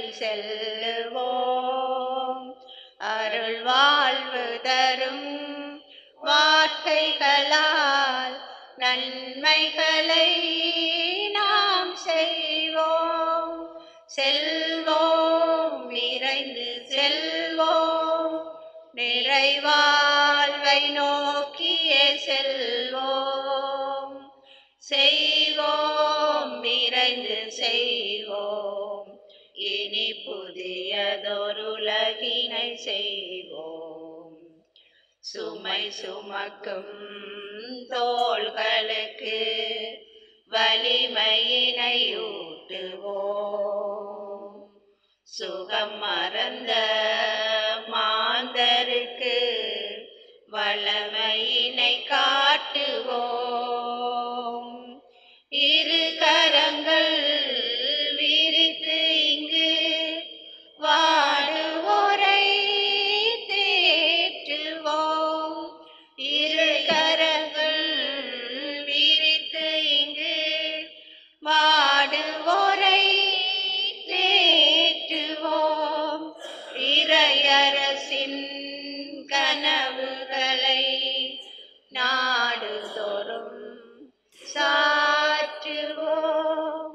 செல்லுவோம். அருள் வாழ்வு தரும் வார்த்தைகளால் நன்மைகளை நாம் செய்வோம். செல்வோம், விரைந்து செல்வோம், நிறைவாழ்வை நோக்கியே செல்வோம். செய்வோம், விரைந்து செய்வோம், இனி புதியதொருலகினை செய்வோம். சுமை சுமக்கும் தோள்களுக்கு வலிமையினை ஊட்டுவோம். சுகம் மறந்த மாந்தருக்கு வல்லமையினை காட்டுவோம். இரு கரங்கள் விரித்து இங்கு வாடுவோரை தேற்றுவோம். இரு கரங்கள் விரித்து இங்கு வாடுவோரை தேற்றுவோம். இறையரசின் கனவுகளை நாடுதோறும் சாற்றுவோம்.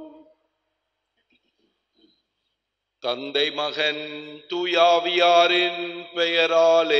தந்தை மகன் தூயாவியாரின் பெயராலே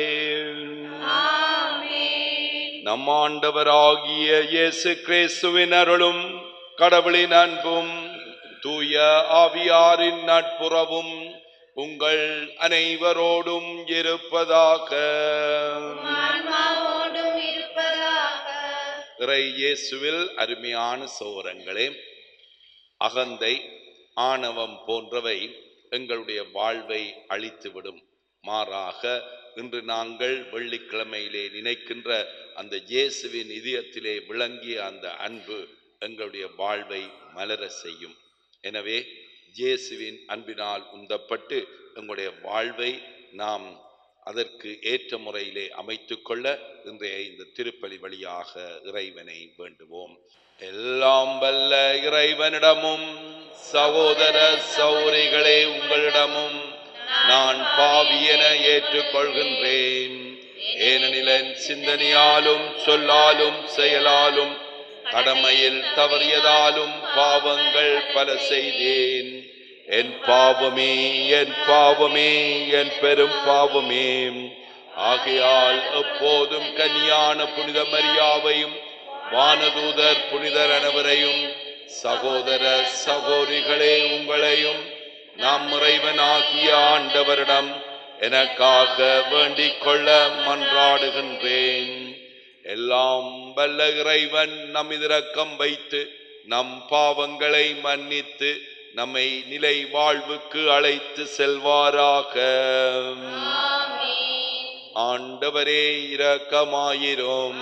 ஆமென். நம் ஆண்டவராகிய இயேசு கிறிஸ்துவின் அருளும் கடவுளின் அன்பும் தூய ஆவியாரின் நட்புறவும் உங்கள் அனைவரோடும் இருப்பதாக. ஆன்மாவோடும் இருப்பதாக. இறை இயேசுவில் அருமையான சோரங்களே, அகந்தை ஆணவம் போன்றவை எங்களுடைய வாழ்வை அழித்துவிடும். மாறாக இன்று நாங்கள் வெள்ளிக்கிழமையிலே நினைக்கின்ற அந்த இயேசுவின் இதயத்திலே விளங்கிய அந்த அன்பு எங்களுடைய வாழ்வை மலர செய்யும். எனவே இயேசுவின் அன்பினால் உந்தப்பட்டு எங்களுடைய வாழ்வை நாம் அதற்கு ஏற்ற முறையிலே அமைத்து கொள்ள இன்றைய இந்த திருப்பலி வழியாக இறைவனை வேண்டுவோம். எல்லாம் வல்ல இறைவனிடமும் சகோதர சகோதரிகளே உங்களிடமும் நான் பாவி என ஏற்றுக்கொள்கின்றேன். ஏனெனில் என் சிந்தனையாலும் சொல்லாலும் செயலாலும் கடமையில் தவறியதாலும் பாவங்கள் பல செய்தேன். என் பாவமே, என் பாவமே, என் பெரும் பாவமே. ஆகையால் எப்போதும் கன்னியான புனித மரியாவையும் வானதூதர் புனிதர் அனைவரையும் சகோதர சகோதரிகளே உங்களையும் நம் இறைவனாகிய ஆண்டவரிடம் எனக்காக வேண்டிக் கொள்ள மன்றாடுகின்றேன். எல்லாம் வல்ல இறைவன் நம் இரக்கம் வைத்து நம் பாவங்களை மன்னித்து நம்மை நிலை வாழ்வுக்கு அழைத்து செல்வாராக. ஆண்டவரே இரக்கமாயிரும்.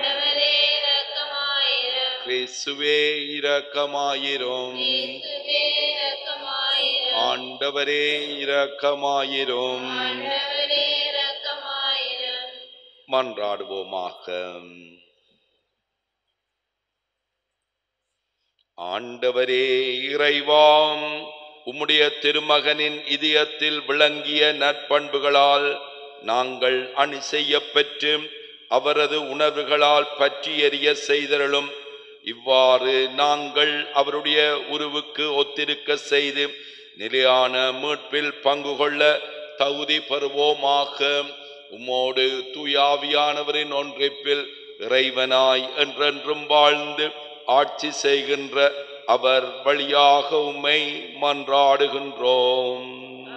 கிறிஸ்துவே இரக்கமாயிரும். ஆண்டவரே இரக்கமாயிரும். மன்றாடுவோமாக. ஆண்டவரே இறைவாம், உம்முடைய திருமகனின் இதயத்தில் விளங்கிய நற்பண்புகளால் நாங்கள் அணி செய்ய பெற்று அவரது உணர்வுகளால் பற்றி எறிய செய்தருளும். இவ்வாறு நாங்கள் அவருடைய உருவுக்கு ஒத்திருக்க செய்து நிலையான மீட்பில் பங்கு கொள்ள தகுதி பெறுவோமாக. உம்மோடு தூயாவியானவரின் ஒன்றிப்பில் இறைவனாய் என்றென்றும் வாழ்ந்து ஆட்சி செய்கின்ற அவர் வழியாக உம்மை மன்றாடுகின்றோம்.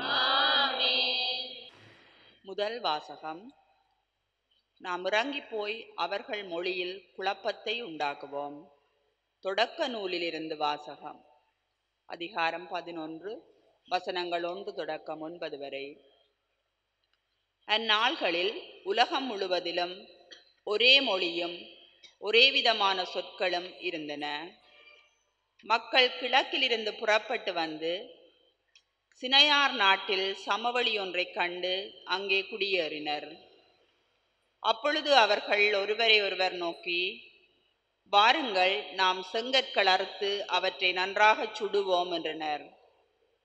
முதல் வாசகம். நாம் இறங்கி போய் அவர்கள் மொழியில் குழப்பத்தை உண்டாக்குவோம். தொடக்க நூலிலிருந்து வாசகம். அதிகாரம் 11, வசனங்கள் 1 தொடக்கம் 9 வரை. அந்நாள்களில் உலகம் முழுவதிலும் ஒரே மொழியும் ஒரே விதமான சொற்களும் இருந்தன. மக்கள் கிழக்கிலிருந்து புறப்பட்டு வந்து சினையார் நாட்டில் சமவெளி ஒன்றை கண்டு அங்கே குடியேறினர். அப்பொழுது அவர்கள் ஒருவரை ஒருவர் நோக்கி, வாருங்கள், நாம் செங்கற்கள் அறுத்து அவற்றை நன்றாக சுடுவோம் என்றனர்.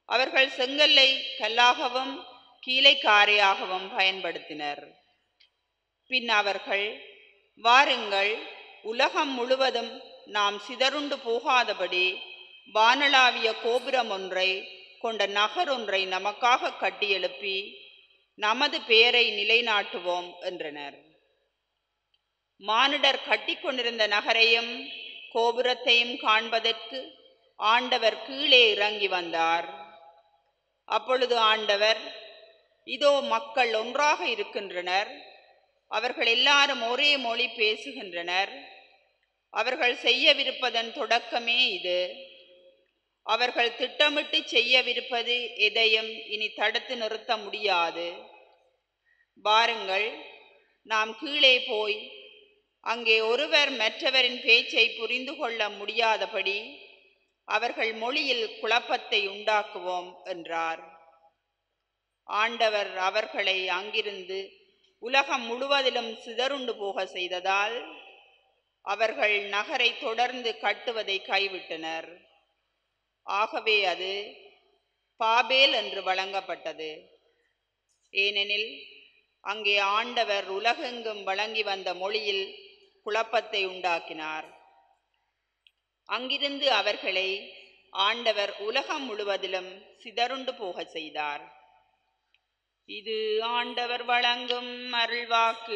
அவர்கள் செங்கல்லை கல்லாகவும் கீலைக்காரையாகவும் பயன்படுத்தினர். பின் அவர்கள், வாருங்கள், உலகம் முழுவதும் நாம் சிதறுண்டு போகாதபடி வானளாவிய கோபுரம் ஒன்றை கொண்ட நகர் ஒன்றை நமக்காக கட்டியெழுப்பி நமது பெயரை நிலைநாட்டுவோம் என்றனர். மானிடர் கட்டிக்கொண்டிருந்த நகரையும் கோபுரத்தையும் காண்பதற்கு ஆண்டவர் கீழே இறங்கி வந்தார். அப்பொழுது ஆண்டவர், இதோ மக்கள் ஒன்றாக இருக்கின்றனர், அவர்கள் எல்லாரும் ஒரே மொழி பேசுகின்றனர், அவர்கள் செய்யவிருப்பதன் தொடக்கமே இது, அவர்கள் திட்டமிட்டு செய்யவிருப்பது எதையும் இனி தடுத்து நிறுத்த முடியாது. வாருங்கள், நாம் கீழே போய் அங்கே ஒருவர் மற்றவரின் பேச்சை புரிந்து கொள்ள முடியாதபடி அவர்கள் மொழியில் குழப்பத்தை உண்டாக்குவோம் என்றார். ஆண்டவர் அவர்களை அங்கிருந்து உலகம் முழுவதிலும் சிதறுண்டு போக செய்ததால் அவர்கள் நகரை தொடர்ந்து கட்டுவதை கைவிட்டனர். ஆகவே அது பாபேல் என்று வழங்கப்பட்டது. ஏனெனில் அங்கே ஆண்டவர் உலகெங்கும் வழங்கி வந்த மொழியில் குழப்பத்தை உண்டாக்கினார். அங்கிருந்து அவர்களை ஆண்டவர் உலகம் முழுவதிலும் சிதறுண்டு போக செய்தார். இது ஆண்டவர் வழங்கும் அருள்வாக்கு.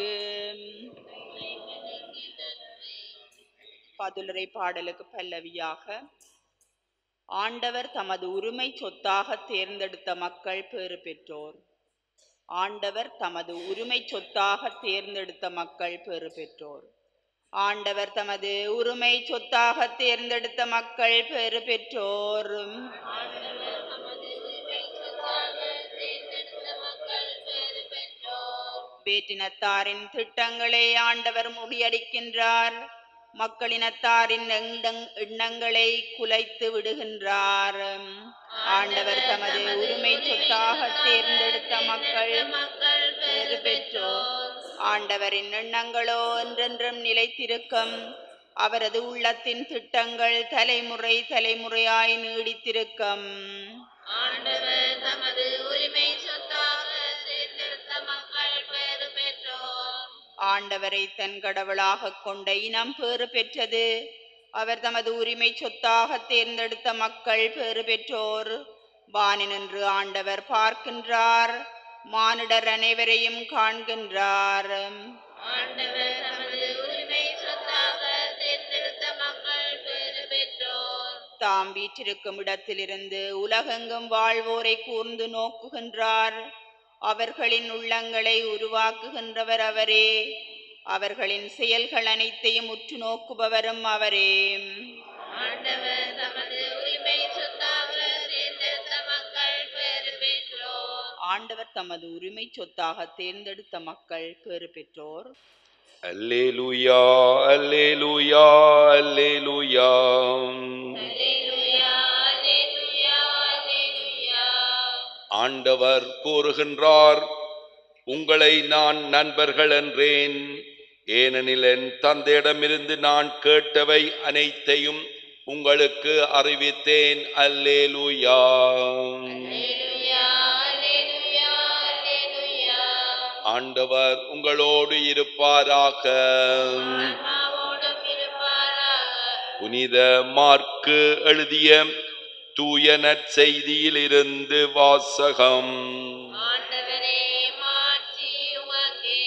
பதிலுரை பாடலுக்கு பல்லவியாக, ஆண்டவர் தமது உரிமை சொத்தாக தேர்ந்தெடுத்த மக்கள் பேறு பெற்றோர். ஆண்டவர் தமது உரிமை சொத்தாக தேர்ந்தெடுத்த மக்கள் பேறு பெற்றோர். ஆண்டவர் தமது உரிமை சொத்தாக தேர்ந்தெடுத்த மக்கள் பேறு பெற்றோர். வேற்றினத்தாரின் திட்டங்களை ஆண்டவர் முறியடிக்கின்றார், மக்களினத்தாரின் எண்ணங்களை குலைத்து விடுகின்றார். ஆண்டவர் தமது உரிமை சொத்தாக தேர்ந்தெடுத்த மக்கள் பேறு பெற்றோர். ஆண்டவரின் எண்ணங்களோ என்றென்றும் நிலைத்திருக்கும், அவரது உள்ளத்தின் திட்டங்கள் தலைமுறை தலைமுறையாய் நீடித்திருக்கும். ஆண்டவர் தமது உரிமை சொத்தாக தேர்ந்தெடுத்த மக்கள் பேறு பெற்றோர். ஆண்டவரை தன் கடவுளாக கொண்ட இனம் பேறு பெற்றது, அவர் தமது உரிமை சொத்தாக தேர்ந்தெடுத்த மக்கள் பேறு பெற்றோர். வானினின்று ஆண்டவர் பார்க்கின்றார், மானிடர் அனைவரையும் காண்கின்றார். ஆண்டவர் தமது உரிமை சொத்தாக தேர்ந்தெடுத்த மக்கள் பேறு பெற்றோர். தாம் வீற்றிருக்கும் இடத்திலிருந்து உலகெங்கும் வாழ்வோரை கூர்ந்து நோக்குகின்றார், அவர்களின் உள்ளங்களை உருவாக்குகின்றவர் அவரே, அவர்களின் செயல்கள் அனைத்தையும் உற்று நோக்குபவரும் அவரே. ஆண்டவர் தமது உரிமை சொத்தாக தேர்ந்தெடுத்த மக்கள் பேறு பெற்றோர். ஆண்டவர் தமது உரிமை சொத்தாக தேர்ந்தெடுத்த மக்கள் பேறு பெற்றோர். அல்லேலூயா, அல்லேலூயா, அல்லேலூயா. அல்லேலூயா, அல்லேலூயா, அல்லேலூயா. ஆண்டவர் கூறுகின்றார், உங்களை நான் நண்பர்கள் என்றேன், ஏனெனில் என் தந்தையிடமிருந்து நான் கேட்டவை அனைத்தையும் உங்களுக்கு அறிவித்தேன். அல்லேலூயா. அல்லேலூயா, அல்லேலூயா, அல்லேலூயா. ஆண்டவர் உங்களோடு இருப்பாராக. ஆன்மாவோடும் இருப்பாராக. புனித மாற்கு எழுதிய தூய நற்செய்தியில் இருந்து வாசகம். ஆண்டவரே, மாட்சி உமக்கே.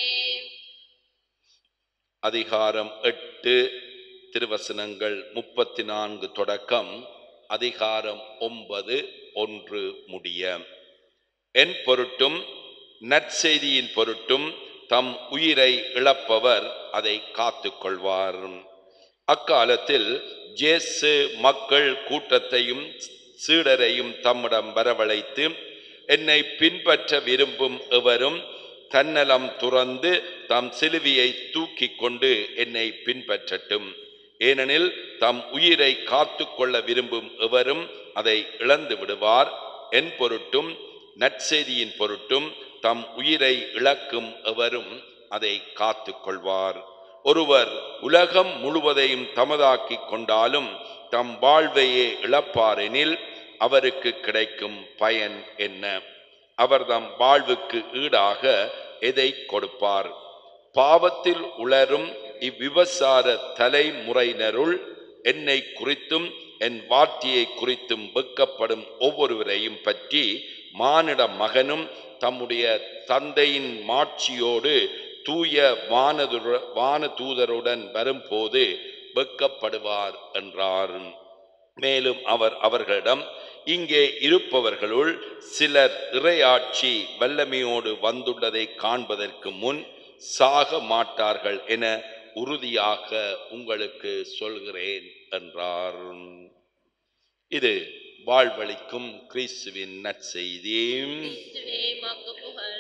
அதிகாரம் 8, திருவசனங்கள் 34 தொடக்கம் அதிகாரம் 9 1 முடிய. என் பொருட்டும் நற்செய்தியின் பொருட்டும் தம் உயிரை இழப்பவர் அதை காத்து கொள்வார். அக்காலத்தில் இயேசு மக்கள் கூட்டத்தையும் சீடரையும் தம்மிடம் வரவழைத்து, என்னை பின்பற்ற விரும்பும் எவரும் தன்னலம் துறந்து தம் சிலுவையை தூக்கி கொண்டு என்னை பின்பற்றட்டும். ஏனெனில் தம் உயிரை காத்து கொள்ள விரும்பும் எவரும் அதை இழந்து விடுவார். என் பொருட்டும் நற்செய்தியின் பொருட்டும் தம் உயிரை இழக்கும் எவரும் அதை காத்து கொள்வார். ஒருவர் உலகம் முழுவதையும் தமதாக்கி கொண்டாலும் தம் வாழ்வையே இழப்பாரெனில் அவருக்கு கிடைக்கும் பயன் என்ன? அவர் தம் வாழ்வுக்கு ஈடாக எதை கொடுப்பார்? பாவத்தில் உளரும் இவ்விபசார தலைமுறையினருள் என்னை குறித்தும் என் வார்த்தையை குறித்தும் வெட்கப்படும் ஒவ்வொருவரையும் பற்றி மானிட மகனும் தம்முடைய தந்தையின் மாட்சியோடு தூய வானதூதருடன் வரும்போது வெட்கப்படுவார் என்றார். மேலும் அவர் அவர்களிடம், இங்கே இருப்பவர்களுள் சிலர் இறையாட்சி வல்லமையோடு வந்துள்ளதை காண்பதற்கு முன் சாக மாட்டார்கள் என உறுதியாக உங்களுக்கு சொல்கிறேன் என்றார். இது வாழ்வளிக்கும் கிறிஸ்துவின் நற்செய்தி. கிறிஸ்துவே உமக்கு புகழ்.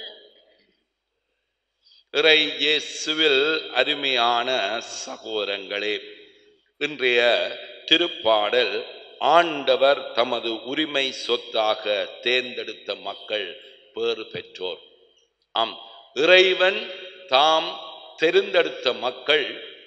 இறை இயேசுவில் அருமையான சகோதரங்களே, இன்றைய திருப்பாடல் ஆண்டவர் தமது உரிமை சொத்தாக தேர்ந்தெடுத்த மக்கள் பேறு பெற்றோர். ஆம், இறைவன் தாம் தெரிந்தெடுத்த மக்கள்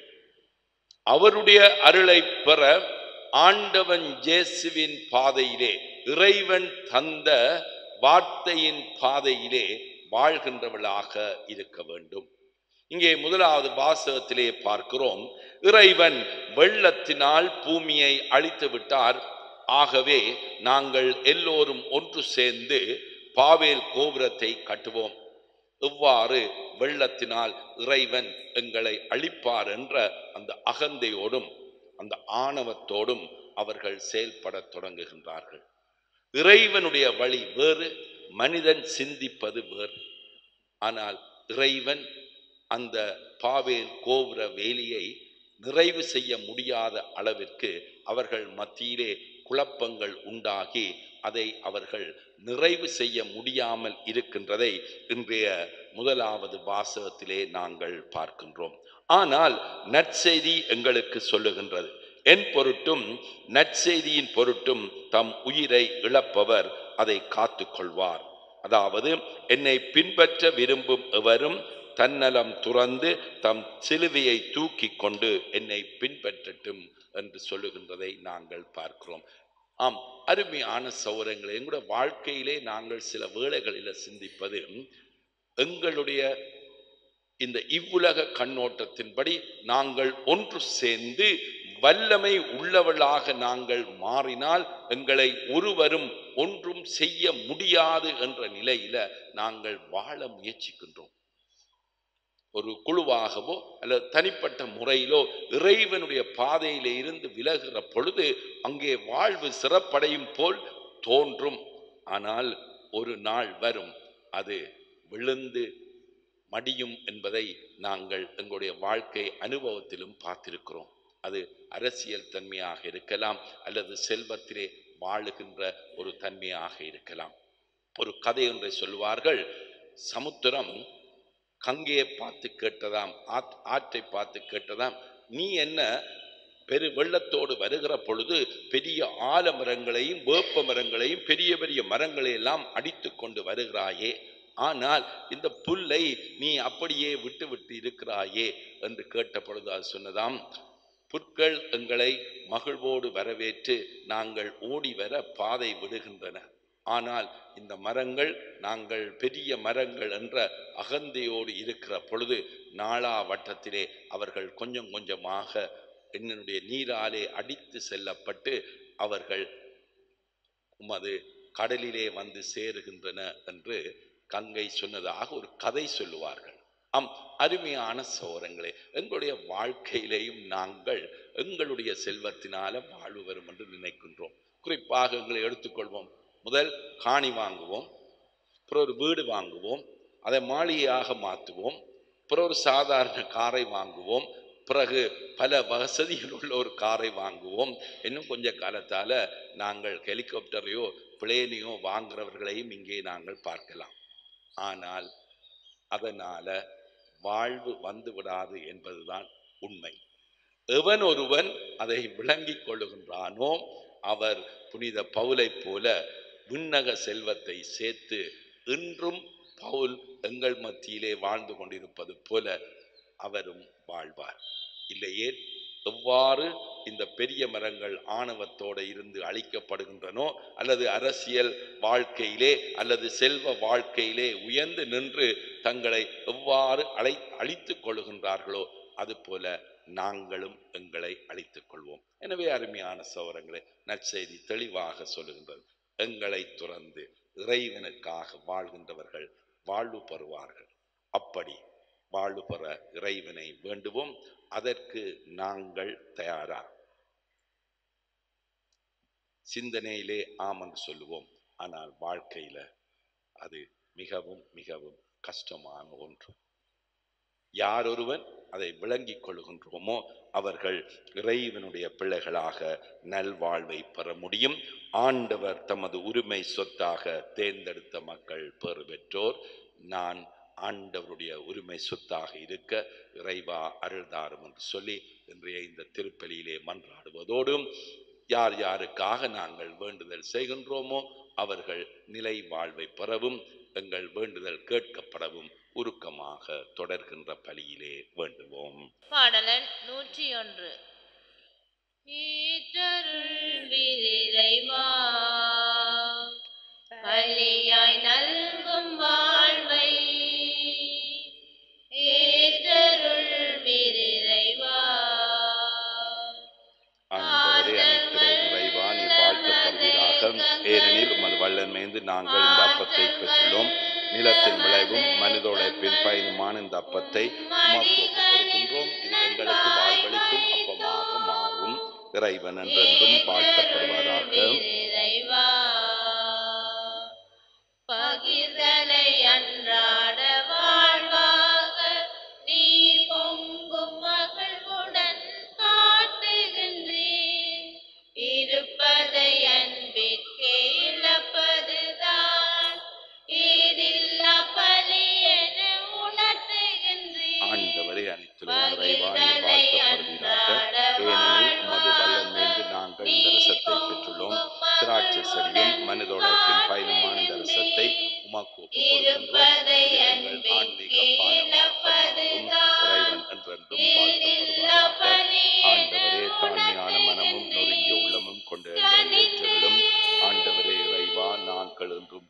அவருடைய அருளை பெற ஆண்டவன் இயேசுவின் பாதையிலே, இறைவன் தந்த வார்த்தையின் பாதையிலே வாழ்கின்றவர்களாக இருக்க வேண்டும். இங்கே முதலாவது வாசகத்திலே பார்க்கிறோம், இறைவன் வெள்ளத்தினால் பூமியை அழித்து விட்டார். ஆகவே நாங்கள் எல்லோரும் ஒன்று சேர்ந்து பாவேல் கோபுரத்தை கட்டுவோம். இவ்வாறு வெள்ளத்தினால் இறைவன் எங்களை அழிப்பார் என்ற அந்த அகந்தையோடும் அந்த ஆணவத்தோடும் அவர்கள் செயல்பட தொடங்குகின்றார்கள். இறைவனுடைய வழி வேறு, மனிதன் சிந்திப்பது வேறு. ஆனால் இறைவன் அந்த பாவேல் கோபுர வேலியை நிறைவு செய்ய முடியாத அளவிற்கு அவர்கள் மத்தியிலே குழப்பங்கள் உண்டாகி அதை அவர்கள் நிறைவு செய்ய முடியாமல் இருக்கின்றதை இன்றைய முதலாவது வாசகத்திலே நாங்கள் பார்க்கின்றோம். ஆனால் நற்செய்தி எங்களுக்கு சொல்லுகின்றது, என் பொருட்டும் நற்செய்தியின் பொருட்டும் தம் உயிரை இழப்பவர் அதை காத்து கொள்வார். அதாவது, என்னை பின்பற்ற விரும்பும் எவரும் தன்னலம் துறந்து தம் சிலுவையை தூக்கி கொண்டு என்னை பின்பற்றட்டும் என்று சொல்லுகின்றதை நாங்கள் பார்க்கிறோம். ஆம், அருமையான சௌரங்களை, எங்களுடைய வாழ்க்கையிலே நாங்கள் சில வேளைகளில் சிந்திப்பது, எங்களுடைய இந்த இவ்வுலக கண்ணோட்டத்தின்படி நாங்கள் ஒன்று சேர்ந்து வல்லமை உள்ளவளாக நாங்கள் மாறினால் எங்களை ஒருவரும் ஒன்றும் செய்ய முடியாது என்ற நிலையில நாங்கள் வாழ முயற்சிக்கின்றோம். ஒரு குழுவாகவோ அல்லது தனிப்பட்ட முறையிலோ இறைவனுடைய பாதையிலே இருந்து விலகுகிற பொழுது அங்கே வாழ்வு சிறப்படையும் போல் தோன்றும். ஆனால் ஒரு நாள் வரும், அது விழுந்து மடியும் என்பதை நாங்கள் எங்களுடைய வாழ்க்கை அனுபவத்திலும் பார்த்திருக்கிறோம். அது அரசியல் தன்மையாக இருக்கலாம், அல்லது செல்வத்திலே வாழுகின்ற ஒரு தன்மையாக இருக்கலாம். ஒரு கதை ஒன்றை சொல்வார்கள், சமுத்திரம் கங்கையை பார்த்து கேட்டதாம், ஆற்றை பார்த்து கேட்டதாம், நீ என்ன பெரு வெள்ளத்தோடு வருகிற பொழுது பெரிய ஆலமரங்களையும் வேப்ப மரங்களையும் பெரிய பெரிய மரங்களை எல்லாம் அடித்து கொண்டு வருகிறாயே, ஆனால் இந்த புல்லை நீ அப்படியே விட்டு விட்டு இருக்கிறாயே என்று கேட்ட பொழுது அது சொன்னதாம், புற்கள் எங்களை மகிழ்வோடு வரவேற்று நாங்கள் ஓடி வர பாதை விடுகின்றன. ஆனால் இந்த மரங்கள் நாங்கள் பெரிய மரங்கள் என்ற அகந்தையோடு இருக்கிற பொழுது நாளா வட்டத்திலே அவர்கள் கொஞ்சம் கொஞ்சமாக என்னுடைய நீராலே அடித்து செல்லப்பட்டு அவர்கள் உமது கடலிலே வந்து சேருகின்றன என்று கங்கை சொன்னதாக ஒரு கதை சொல்லுவார்கள். அருமையான சோரங்களே, எங்களுடைய வாழ்க்கையிலேயும் நாங்கள் எங்களுடைய செல்வத்தினால வாழ்வு வரும் என்று நினைக்கின்றோம். குறிப்பாக எங்களை எடுத்துக்கொள்வோம். முதல் காணி வாங்குவோம், அப்புறம் ஒரு வீடு வாங்குவோம், அதை மாளிகையாக மாற்றுவோம், அப்புறம் ஒரு சாதாரண காரை வாங்குவோம், பிறகு பல வசதிகள் உள்ள ஒரு காரை வாங்குவோம். இன்னும் கொஞ்ச காலத்தால நாங்கள் ஹெலிகாப்டரையோ பிளேனையோ வாங்குறவர்களையும் இங்கே நாங்கள் பார்க்கலாம். ஆனால் அதனால வாழ்வு வந்து விடாது என்பதுதான் உண்மை. எவன் ஒருவன் அதை விளங்கிக் கொள்ளுகின்றானோ அவர் புனித பவுலை போல விண்ணக செல்வத்தை சேர்த்து இன்றும் பவுல் எங்கள் மத்தியிலே வாழ்ந்து கொண்டிருப்பது போல அவரும் வாழ்வார். இல்லையே எவ்வாறு இந்த பெரிய மரங்கள் ஆணவத்தோடு இருந்து அழிக்கப்படுகின்றனோ, அல்லது அரசியல் வாழ்க்கையிலே அல்லது செல்வ வாழ்க்கையிலே உயர்ந்து நின்று தங்களை எவ்வாறு அழித்துக் கொள்ளுகின்றார்களோ, அதுபோல நாங்களும் எங்களை அழித்துக் கொள்வோம். எனவே அருமையான சகோதரங்களே, நற்செய்தி தெளிவாக சொல்லுகின்றது. எங்களை துறந்து இறைவனுக்காக வாழ்கின்றவர்கள் வாழ்வு பெறுவார்கள். அப்படி வாழ்வு பெற இறைவனை வேண்டுவோம். அதற்கு நாங்கள் தயாரா? சிந்தனையிலே ஆமென்று சொல்லுவோம், ஆனால் வாழ்க்கையில அது மிகவும் மிகவும் கஷ்டமான ஒன்று. யார் ஒருவன் அதை விளங்கிக் கொள்கின்றோமோ அவர்கள் இறைவனுடைய பிள்ளைகளாக நல்வாழ்வை பெற முடியும். ஆண்டவர் தமது உரிமை சொத்தாக தேர்ந்தெடுத்த மக்கள் பெறு பெற்றோர். நான் ஆண்டவருடைய உரிமை சொத்தாக இருக்க இறைவா அருள்தாரும் என்று சொல்லி இன்றைய இந்த திருப்பலியிலே மன்றாடுவதோடும், யார் யாருக்காக நாங்கள் வேண்டுதல் செய்கின்றோமோ அவர்கள் நிலை வாழ்வை பெறவும் எங்கள் வேண்டுதல் கேட்கப்படவும் உருக்கமாக தொடர்கின்ற பலியிலே வேண்டுவோம். பாடலன் 101. இறைவா பலியாய் நல்கும் வாழ்வை ஏற்றருள்வீரிறைவா. ஆண்டவரே, அனைத்து இறைவா நீர் வாழ்த்தப்படுவீராக. ஏனெனில் உமது வல்லமைந்து நாங்கள் இந்த அப்பத்தை பெற்றுள்ளோம். நிலத்தின் விளைவும் மனித உழைப்பின் பயனுமான இந்த அப்பத்தை உமக்கு கொடுக்கின்றோம். இது எங்களுக்கு வாழ்வளிக்கும் அப்பமாக மாறும். இறைவன் என்றென்றும் வாழ்த்தப்படுவதாக. பகிர்தலை அன்றாட வாழ்வாக நீர் பொங்கும் மகிழ்வுடன் காட்டுகின்றேன். இருப்பதை அன்பிற்கே இழப்பதுதான் ஈடில்லா பலி என உணர்த்துகின்றேன். ஆண்டவரே, அனைத்திலும் இறைவா நீர் வாழ்த்தப்படுவீராக. ஏனெனில் உமது வல்லமைந்து நாங்கள் இந்த ரசத்தை பெற்றுள்ளோம். திராட்சை செடியும் மனித உழைப்பின் பயனுமான இந்த ரசத்தை உமக்கு ஒப்புக்கொடுக்கின்றோம். எங்கள் ஆன்மீக பானமாகவும் இறைவன் என்றென்றும் வாழ்த்தப்படுவாராக. ஆண்டவரே, தாழ்மையான மனமும் நொறுங்கிய உள்ளமும் கொண்ட எங்களை ஏற்றலும். ஆண்டவரே இறைவா, நாங்கள் என்றும்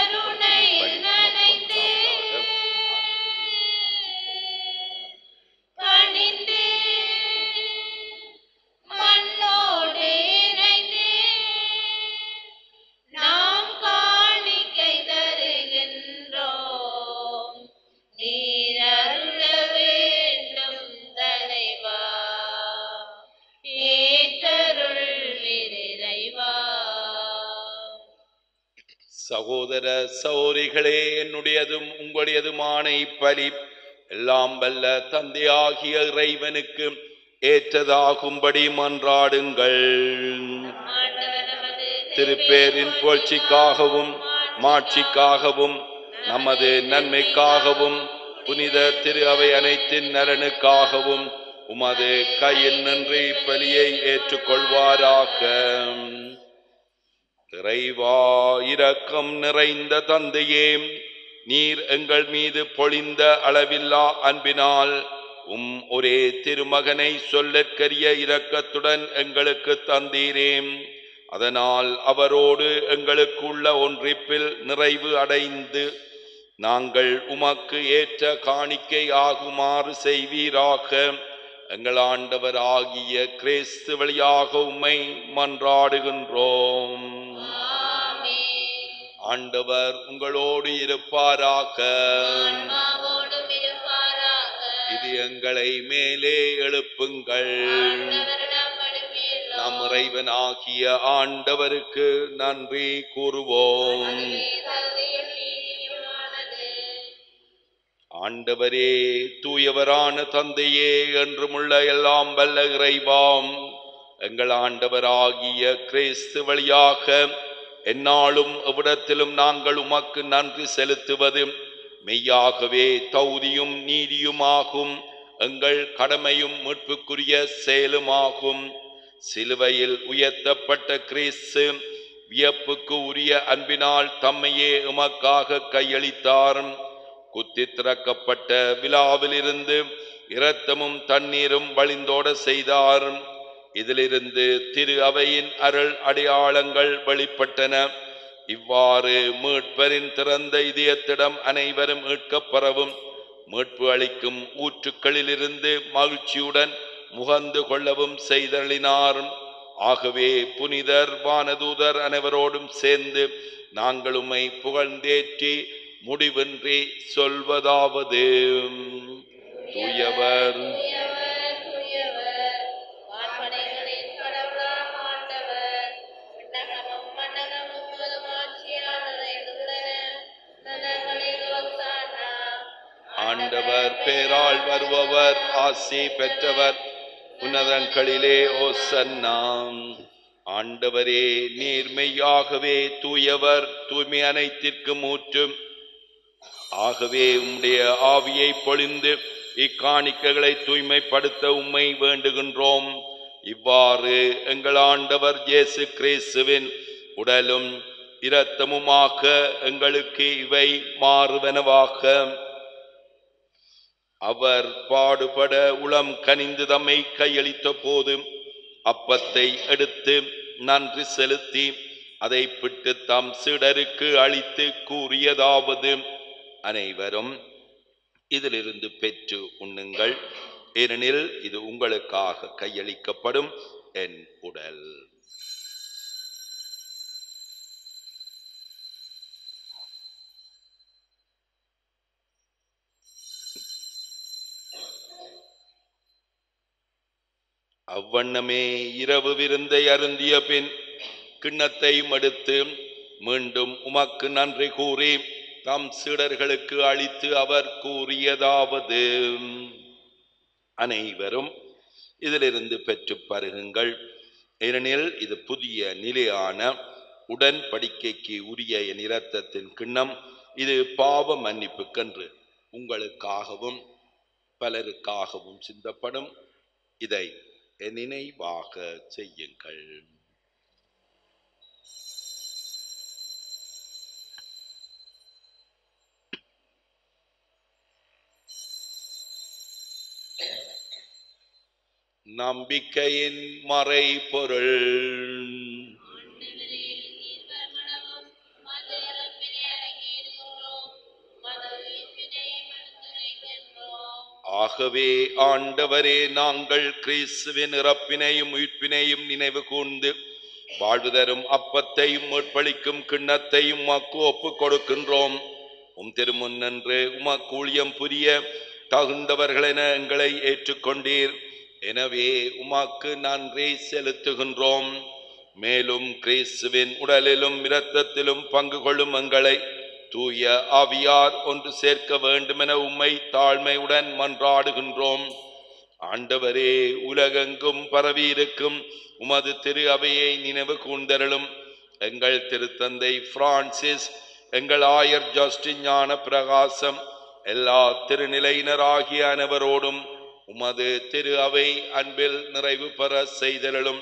சகோதர சகோதரிகளே, என்னுடையதும் உங்களுடையதுமான இப்பலி எல்லாம் வல்ல தந்தையாகிய இறைவனுக்கு ஏற்றதாகும்படி மன்றாடுங்கள். திருப்பேரின் புகழ்ச்சிக்காகவும் மாட்சிக்காகவும் நமது நன்மைக்காகவும் புனித திரு அவை அனைத்தின் நலனுக்காகவும் உமது கையில் நின்று இப்பலியை ஏற்றுக்கொள்வாராக. இறைவா, இரக்கம் நிறைந்த தந்தையே, நீர் எங்கள் மீது பொழிந்த அளவில்லா அன்பினால் ஒரே திருமகனை சொல்லற்கரிய இரக்கத்துடன் எங்களுக்கு தந்தீரே. அதனால் அவரோடு எங்களுக்குள்ள ஒன்றிப்பில் நிறைவு அடைந்து நாங்கள் உமக்கு ஏற்ற காணிக்கை ஆகுமாறு செய்வீராக. எங்கள் ஆண்டவர் ஆகிய கிறிஸ்து வழியாக உம்மை மன்றாடுகின்றோம். ஆண்டவர் உங்களோடு இருப்பாராக. இது எங்களை மேலே எழுப்புங்கள். நம் இறைவன் ஆகிய ஆண்டவருக்கு நன்றி கூறுவோம். ஆண்டவரே, தூயவரான தந்தையே, என்றுமுள்ள எல்லாம் வல்ல இறைவாம், எங்கள் ஆண்டவராகிய கிறிஸ்து வழியாக எந்நாளும் எவ்விடத்திலும் நாங்கள் உமக்கு நன்றி செலுத்துவது மெய்யாகவே தகுதியும் நீதியுமாகும். எங்கள் கடமையும் மீட்புக்குரிய செயலுமாகும். சிலுவையில் உயர்த்தப்பட்ட கிறிஸ்து வியப்புக்கு உரிய அன்பினால் தம்மையே உமக்காக கையளித்தார். குத்தி திறக்கப்பட்ட விழாவிலிருந்து இரத்தமும் தண்ணீரும் வழிந்தோட செய்தார். இதிலிருந்து திரு அவையின் அருள் அடையாளங்கள் வெளிப்பட்டன. இவ்வாறு மீட்பரின் திறந்த இதயத்திடம் அனைவரும் மீட்கப்பெறவும் மீட்பு அளிக்கும் ஊற்றுக்களிலிருந்து மகிழ்ச்சியுடன் முகந்து கொள்ளவும் செய்தளினார். ஆகவே புனிதர் வானதூதர் அனைவரோடும் சேர்ந்து நாங்கள் உம்மை புகழ்ந்தேற்றி முடிவின்றி சொல்வதாவது: தூயவர் வான்படைகளின் கடவுளாம் ஆண்டவர், விண்ணகமும் மண்ணகமும் முழுவதும் ஆட்சியால் நிறைந்துள்ளன. நலங்களில் ஓசானா. ஆண்டவர் பேரால் வருபவர் ஆசி பெற்றவர், உன்னதங்களிலே ஓசன்னா. ஆண்டவரே, நீர் மெய்யாகவே தூயவர், தூய்மை அனைத்திற்கும் ஊற்றும். ஆகவே உம்முடைய ஆவியை பொழிந்து இக்காணிக்கைகளை தூய்மைப்படுத்த உம்மை வேண்டுகின்றோம். இவ்வாறு எங்கள் ஆண்டவர் இயேசு கிறிஸ்துவின் உடலும் இரத்தமுமாக எங்களுக்கு இவை மாறுவனவாக. அவர் பாடுபட உளம் கனிந்து தம்மை கையளித்த போது அப்பத்தை எடுத்து நன்றி செலுத்தி அதை பிட்டு தம் சீடருக்கு அளித்து கூறியதாவது: அனைவரும் இதிலிருந்து பெற்று உண்ணுங்கள், ஏனெனில் இது உங்களுக்காக கையளிக்கப்படும் என் உடல். அவ்வண்ணமே இரவு விருந்தை அருந்திய பின் கிண்ணத்தையும் எடுத்து மீண்டும் உமக்கு நன்றி கூறி தம் சீடர்களுக்கு அளித்து அவர் கூறியதாவது: அனைவரும் இதிலிருந்து பெற்று பருகுங்கள், ஏனெனில் இது புதிய நிலையான உடன்படிக்கைக்கு உரிய என் இரத்தத்தின் கிண்ணம். இது பாவ மன்னிப்புக்கென்று உங்களுக்காகவும் பலருக்காகவும் சிந்தப்படும். இதை என் நினைவாக செய்யுங்கள். நம்பிக்கையின் மறை பொருள். ஆகவே ஆண்டவரே, நாங்கள் கிறிஸ்துவின் இறப்பினையும் உயிர்ப்பினையும் நினைவு கூர்ந்து வாழ்வு தரும் அப்பத்தையும் மீட்பளிக்கும் கிண்ணத்தையும் உமக்கு ஒப்புக் கொடுக்கின்றோம். உம் திருமுன்னன்று உமக்கு ஊழியம் புரிய தகுந்தவர்களென எங்களை ஏற்றுக்கொண்டீர். எனவே உமக்கு நன்றி செலுத்துகின்றோம். மேலும் கிறிஸ்துவின் உடலிலும் இரத்தத்திலும் பங்கு கொள்ளும் எங்களை தூய ஆவியார் ஒன்று சேர்க்க வேண்டுமென உம்மை தாழ்மையுடன் மன்றாடுகின்றோம். ஆண்டவரே, உலகெங்கும் பரவியிருக்கும் உமது திரு அவையை நினைவு கூர்ந்தருளும். எங்கள் திருத்தந்தை பிரான்சிஸ், எங்கள் ஆயர் ஜஸ்டின் ஞான பிரகாசம், எல்லா திருநிலையினராகிய அனைவரோடும் உமது திரு அவை அன்பில் நிறைவு பெற செய்தருளும்.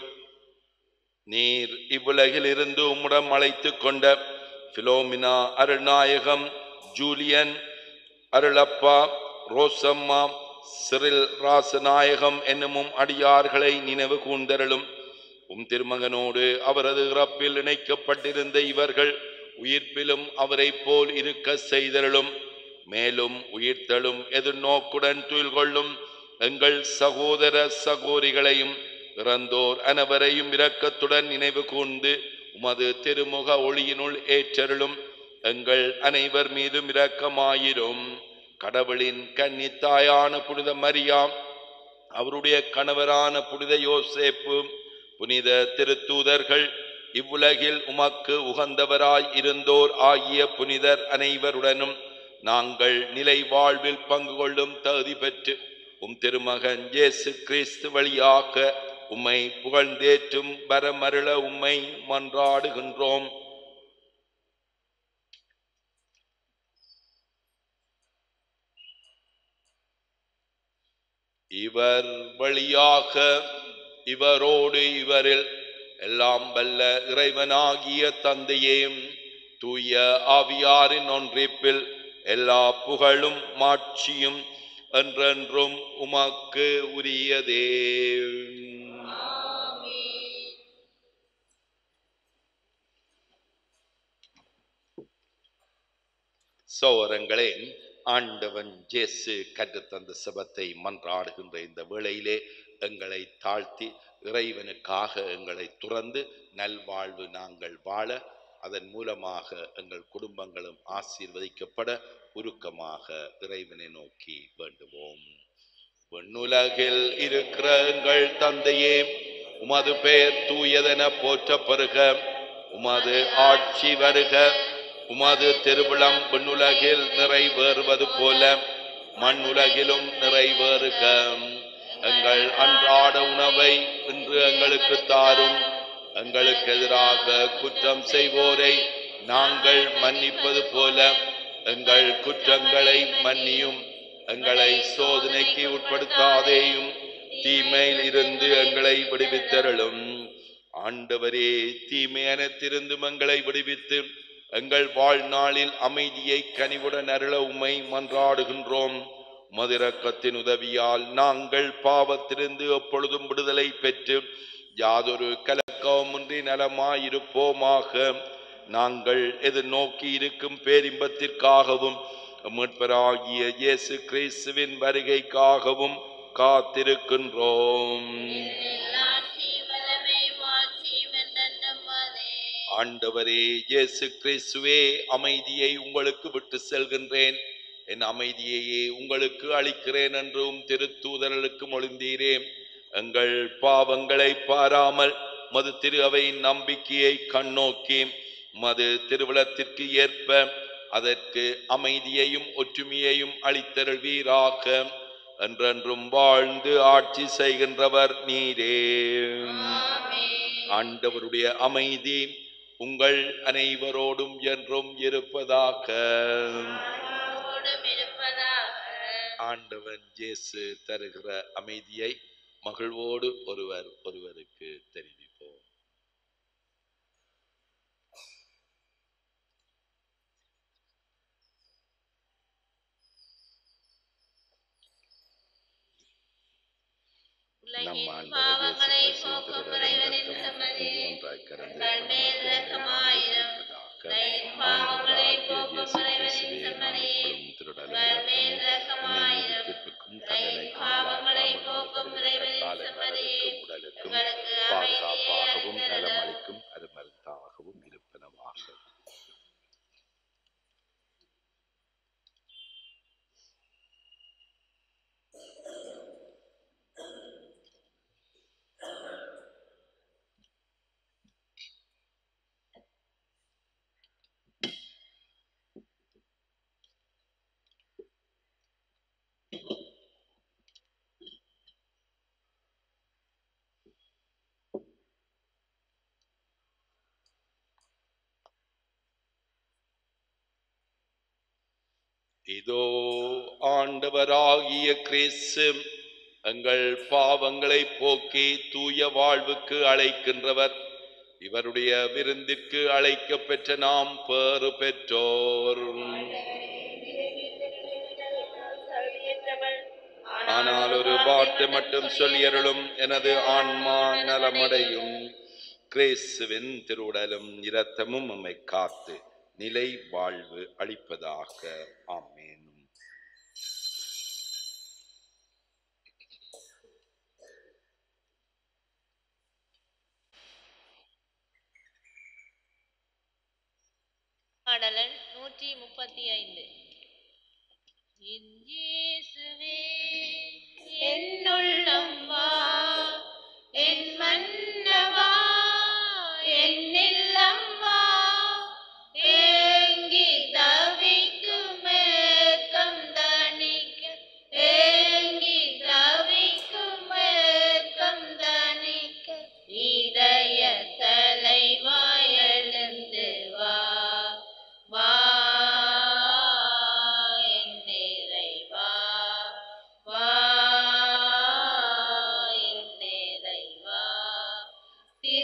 நீர் இவ்வுலகில் இருந்து உம்முடன் அழைத்துக் கொண்ட Philomena, Arulnayagam, Julian, Arulappa, Rosamma, Cyril Rasanayagam என்னும் அடியார்களை நினைவு கூர்ந்தருளும். உம் திருமகனோடு அவரது இறப்பில் இணைக்கப்பட்டிருந்த இவர்கள் உயிர்ப்பிலும் அவரை போல் இருக்க செய்தருளும். மேலும் உயிர்த்தலும் எதிர்நோக்குடன் துயில் கொள்ளும் எங்கள் சகோதர சகோதரிகளையும் இறந்தோர் அனைவரையும் இரக்கத்துடன் நினைவு கூர்ந்து உமது திருமுக ஒளியினுள் ஏற்றருளும். எங்கள் அனைவர் மீதும் இரக்கமாயிரும். கடவுளின் கன்னித்தாயான புனித மரியாம், அவருடைய கணவரான புனித யோசேப்பு, புனித திருத்தூதர்கள், இவ்வுலகில் உமக்கு உகந்தவராய் இருந்தோர் ஆகிய புனிதர் அனைவருடனும் நாங்கள் நிலை வாழ்வில் பங்கு கொள்ளும் தகுதி பெற்று உம் திருமகன் இயேசு கிறிஸ்து வழியாக உம்மை புகழ்ந்தேற்றும் வரமருள உம்மை மன்றாடுகின்றோம். இவர் வழியாக இவரோடு இவரில் எல்லாம் வல்ல இறைவனாகிய தந்தையேயும் தூய ஆவியாரின் ஒன்றிப்பில் எல்லா புகழும் மாட்சியும் என்றென்றும் உமக்கு உரியதே. சோரங்களே, ஆண்டவன் இயேசு கற்றுத்தந்த செபத்தை மன்றாடுகின்ற இந்த வேளையிலே எங்களை தாழ்த்தி இறைவனுக்காக எங்களை துறந்து நல்வாழ்வு நாங்கள் வாழ, அதன் மூலமாக எங்கள் குடும்பங்களும் ஆசீர்வதிக்கப்பட உருக்கமாக இறைவனை நோக்கி வேண்டுவோம். விண்ணுலகில் இருக்கிற எங்கள் தந்தையே, உமது பெயர் தூயதென போற்றப்பெறுக. உமது ஆட்சி வருக. உமது திருவிழம் விண்ணுலகில் நிறைவேறுவது போல மண்ணுலகிலும் நிறைவேறுக. எங்கள் அன்றாட உணவை இன்று எங்களுக்கு தாரும். எங்களுக்கு எதிராக குற்றம் செய்வோரை நாங்கள் மன்னிப்பது போல எங்கள் குற்றங்களை மன்னியும். எங்களை சோதனைக்கு உட்படுத்தாதேயும், தீமையில் இருந்து எங்களை விடுவித்தருளும். ஆண்டவரே, தீமை அனைத்திருந்தும் எங்களை விடுவித்து எங்கள் வாழ்நாளில் அமைதியை கனிவுடன் அருள உம்மை மன்றாடுகின்றோம். மதிரக்கத்தின் உதவியால் நாங்கள் பாவத்திலிருந்து எப்பொழுதும் விடுதலை பெற்று யாதொரு கலக்கமின்றி நலமாயிருப்போமாக. நாங்கள் எதிர்நோக்கி இருக்கும் பேரின்பத்திற்காகவும் மீட்பராகிய இயேசு கிறிஸ்துவின் வருகைக்காகவும் காத்திருக்கின்றோம். ஆண்டவரே இயேசு கிறிஸ்துவே, அமைதியை உங்களுக்கு விட்டு செல்கின்றேன், என் அமைதியையே உங்களுக்கு அளிக்கிறேன் என்றும் திருத்தூதர்களுக்கு மொழிந்தீரே. எங்கள் பாவங்களை பாராமல் மது திரு அவையின் நம்பிக்கையை கண்ணோக்கி மது திருவிழத்திற்கு ஏற்ப அதற்கு அமைதியையும் ஒற்றுமையையும் அளித்தருள்வீராக. என்றென்றும் வாழ்ந்து ஆட்சி செய்கின்றவர் நீரே. ஆண்டவருடைய அமைதி உங்கள் அனைவரோடும் என்றும் இருப்பதாக. ஆண்டவன் இயேசு தருகிற அமைதியை மகிழ்வோடு ஒருவர் ஒருவருக்கு தெரிவிப்போம். நம் ஆண்டவர் இயேசு உடலுக்கும் பாதுகாப்பாகவும் நலமளிக்கும் அருமருந்தாகவும் இருப்பனவாக. இதோ ஆண்டவராகிய கிறிஸ்து எங்கள் பாவங்களை போக்கி தூய வாழ்வுக்கு அழைக்கின்றவர். இவருடைய விருந்திற்கு அழைக்க பெற்ற நாம் பேறு பெற்றோர். ஆனால் ஒரு வார்த்தை மட்டும் சொல்லியருளும், எனது ஆன்மா நலமடையும். கிறிஸ்துவின் திருவுடலும் இரத்தமும் நம்மை காத்து நிலை வாழ்வு அளிப்பதாக. ஆமென். பாடலன் 135. என் இயேசுவே என்னுள்ளம் வா, என் மன்னவா என் இல்லம் வா, ஏங்கி தவிக்கும் ஏக்கம் தணிக்க, ஏங்கி தவிக்கும் ஏக்கம் தணிக்க, இதய தலைவா எழுந்து வா, வா என் நிறைவா, வா என் நிறைவா,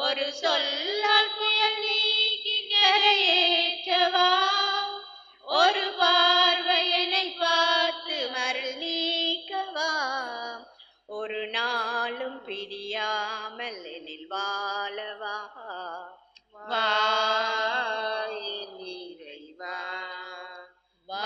ஒரு சொல்லால் புயல் நீக்கி கரையேற்றவா, ஒரு பார்வையனை பார்த்து மருள் நீக்கவா, ஒரு நாளும் பிரியாமல் எனில் வாழவா, வா என் இறைவா, வா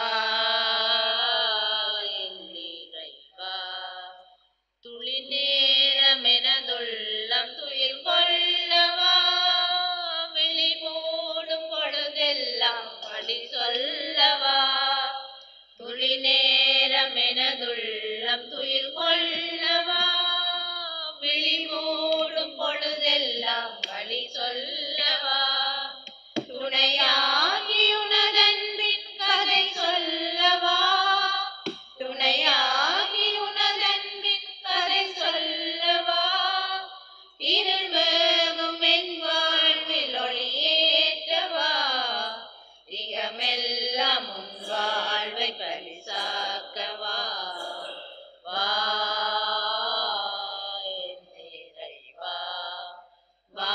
என் இறைவா. துளி நேரம் எனதுள்ளம் துயில் கொள்ளவா, விழி மூடும் பொழுதெல்லாம் வழி சொல்லவா, துளி நேரம் எனதுள்ளம் துயில் கொள்ளவா, விழி மூடும் பொழுதெல்லாம் வழி சொல்லவா, துணையாகி உனதன்பின் கதை சொல்லவா, துணையாகி உனதன்பின் கதை சொல்லவா, இருள் வேகும் என் வாழ்வில் ஒளியேற்றவா, இகமெல்லாம் உன் வாழ்வை பரிசாக்கவா, வா என் இறைவா, வா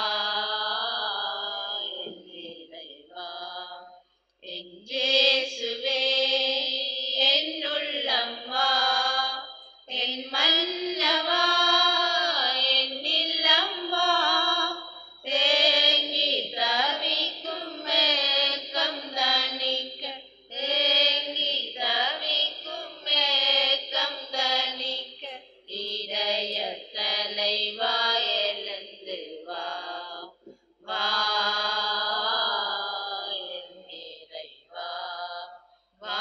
என் இறைவா. என் இயேசுவே என் உள்ளம் வா, என் மன்னவா என் இல்லம் வா, தேங்கி தவிக்கும் மேகம் தணிக்க, தேங்கி தவிக்கும் மேகம் தணிக்க, இதய தலைவா எழுந்து வா, வா என் இறைவா, வா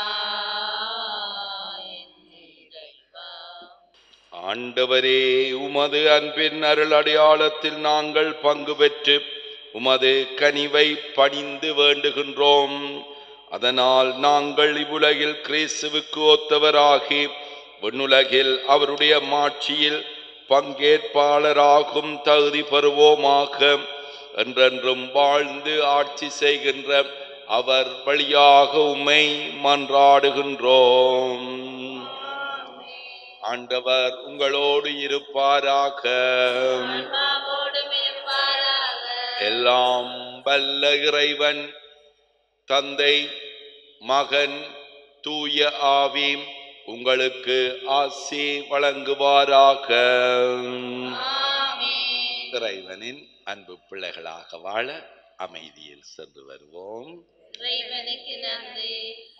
என் இறைவா. ஆண்டவரே, உமது அன்பின் அருள் அடையாளத்தில் நாங்கள் பங்கு பெற்று உமது கனிவை பணிந்து வேண்டுகின்றோம். அதனால் நாங்கள் இவ்வுலகில் கிறிஸ்துவுக்கு ஒத்தவராகி விண்ணுலகில் அவருடைய மாட்சியில் பங்கேற்பாளராகும் தகுதி பெறுவோமாக. என்றென்றும் வாழ்ந்து ஆட்சி செய்கின்ற அவர் வழியாக உம்மை மன்றாடுகின்றோம். ஆண்டவர் உங்களோடு இருப்பாராக. ஆன்மாவோடும் இருப்பாராக. எல்லாம் வல்ல இறைவன் தந்தை, மகன், தூய ஆவி உங்களுக்கு ஆசி வழங்குவாராக. ஆமென். இறைவனின் அன்பு பிள்ளைகளாக வாழ அமைதியில் சென்று வருவோம். இறைவனுக்கு நன்றி.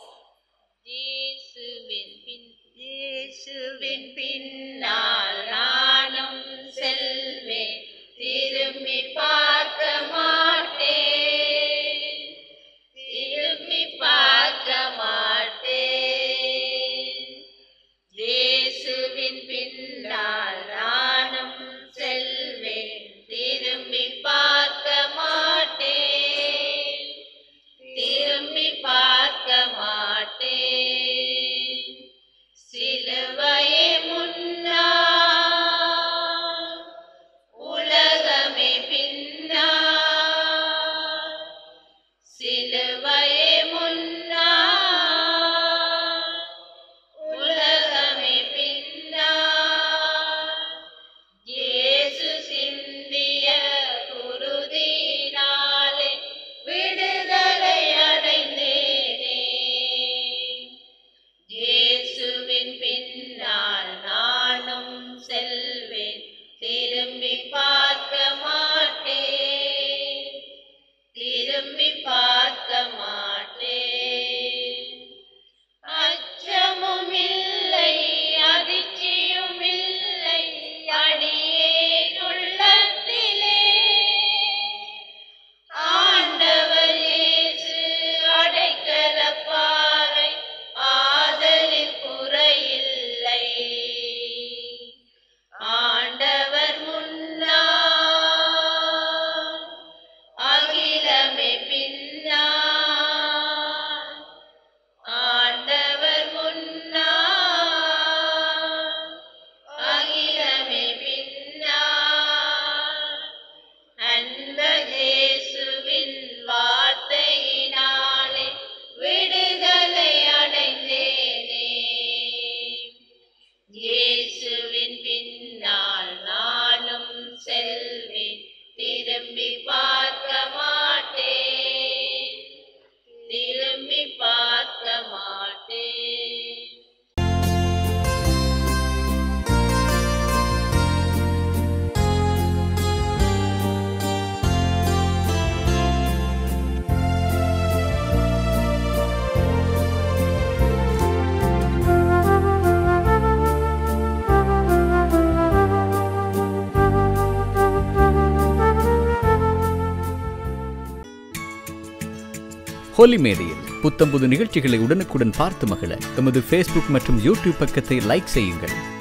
இயேசுவின் பின்னால் நானும் செல்வேன், திரும்பி பார்க்க மாட்டேன், திரும்பி பார்க்க மாட்டேன். இயேசுவின் பின்னால் நானும் செல்வேன், திரும்பி பார்க்க மாட்டேன், திரும்பி பார்க்க மாட்டேன். சிலுவையே முன்னால், உலகமே பின்னால், சிலுவையே முன்னால், உலகமே பின்னால். இயேசு சிந்திய குருதியினாலே விடுதலை அடைந்தேனே. இயேசுவின் பின்னால் நானும் செல்வேன், திரும்பி பார்க்க மாட்டேன், திரும்பி பார்க்க மாட்டேன். அச்சமும் இல்லை, அதிர்ச்சியும் இல்லை, அடியேன் உள்ளத்திலே. ஆண்டவர் இயேசு அடைக்கலப்பாறை, ஆதலில் குறையில்லை. ஆண்டவர் முன்னால் திரும்பி பார்க்க மாட்டேன், திரும்பி பார்க்க மாட்டேன். ஹோலி மேடையில் புத்தம்புது நிகழ்ச்சிகளை உடனுக்குடன் பார்த்து மகிழ எமது ஃபேஸ்புக் மற்றும் யூடியூப் பக்கத்தை லைக் செய்யுங்கள்.